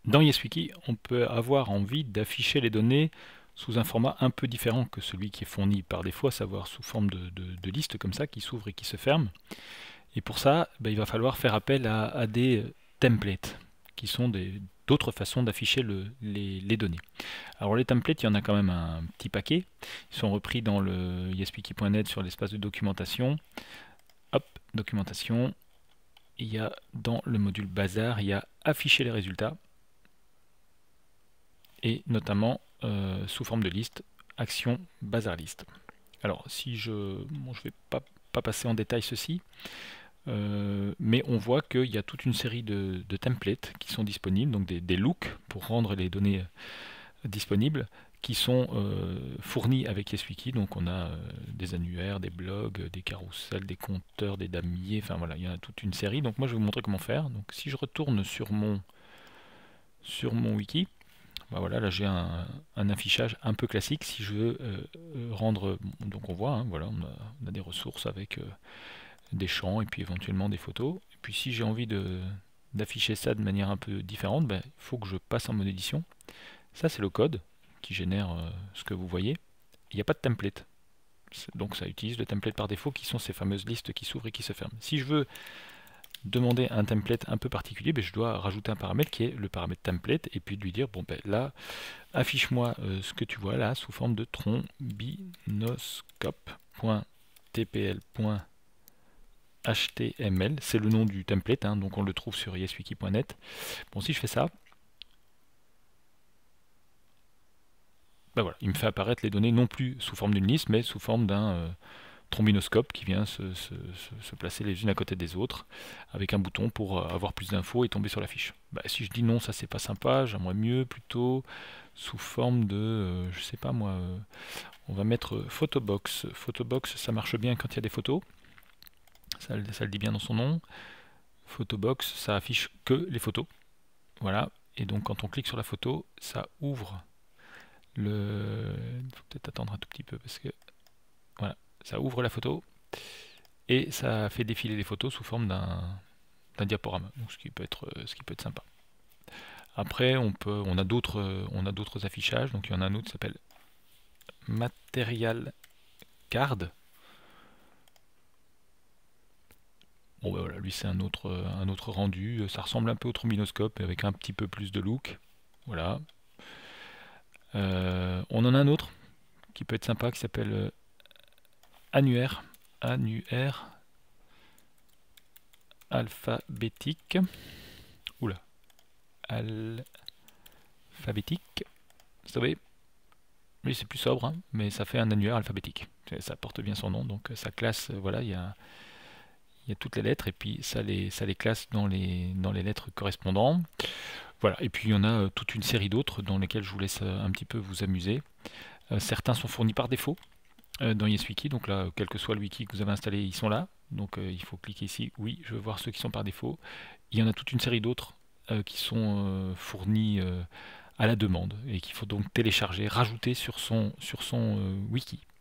Dans YesWiki, on peut avoir envie d'afficher les données sous un format un peu différent que celui qui est fourni par défaut, à savoir sous forme de liste comme ça, qui s'ouvre et qui se ferme. Et pour ça, il va falloir faire appel à des templates, qui sont d'autres façons d'afficher les données. Alors les templates, il y en a quand même un petit paquet. Ils sont repris dans le yeswiki.net sur l'espace de documentation. Hop, documentation. Il y a dans le module bazar, il y a afficher les résultats. Et notamment sous forme de liste, action bazar list. Alors si je ne vais pas passer en détail ceci, mais on voit qu'il y a toute une série de templates qui sont disponibles, donc des looks pour rendre les données disponibles, qui sont fournis avec YesWiki. Donc on a des annuaires, des blogs, des carousels, des compteurs, des damiers, enfin voilà, il y en a toute une série. Donc moi je vais vous montrer comment faire. Donc si je retourne sur mon wiki, voilà, là j'ai un affichage un peu classique. Si je veux rendre, donc on voit, hein, voilà, on a des ressources avec des champs et puis éventuellement des photos. Et puis si j'ai envie d'afficher ça de manière un peu différente, il faut que je passe en mode édition. Ça c'est le code qui génère ce que vous voyez. Il n'y a pas de template. Donc ça utilise le template par défaut qui sont ces fameuses listes qui s'ouvrent et qui se ferment. Si je veux demander un template un peu particulier, je dois rajouter un paramètre qui est le paramètre template et puis lui dire bon là affiche-moi ce que tu vois là sous forme de trombinoscope.tpl.html. C'est le nom du template, hein, donc on le trouve sur yeswiki.net. Bon, si je fais ça, voilà, il me fait apparaître les données non plus sous forme d'une liste, mais sous forme d'un trombinoscope qui vient se placer les unes à côté des autres avec un bouton pour avoir plus d'infos et tomber sur la fiche. Si je dis non, ça c'est pas sympa, j'aimerais mieux plutôt sous forme de, je sais pas moi, on va mettre Photobox. Photobox, ça marche bien quand il y a des photos, ça le dit bien dans son nom. Photobox, ça affiche que les photos, voilà, et donc quand on clique sur la photo, ça ouvre il faut peut-être attendre un tout petit peu parce que voilà, ça ouvre la photo et ça fait défiler les photos sous forme d'un diaporama, donc ce qui peut être sympa. Après on a d'autres affichages, donc il y en a un autre qui s'appelle Material Card. Bon voilà, lui c'est un autre rendu, ça ressemble un peu au trombinoscope avec un petit peu plus de look. Voilà. On en a un autre qui peut être sympa qui s'appelle annuaire alphabétique. Oula. Alphabétique. Vous savez, lui c'est plus sobre, hein, mais ça fait un annuaire alphabétique. Ça porte bien son nom, donc ça classe, voilà, il y a toutes les lettres et puis ça les classe dans les lettres correspondantes. Voilà, et puis il y en a toute une série d'autres dans lesquelles je vous laisse un petit peu vous amuser. Certains sont fournis par défaut dans YesWiki, donc là, quel que soit le wiki que vous avez installé, ils sont là. Donc il faut cliquer ici, oui, je veux voir ceux qui sont par défaut. Il y en a toute une série d'autres qui sont fournis à la demande et qu'il faut donc télécharger, rajouter sur son wiki.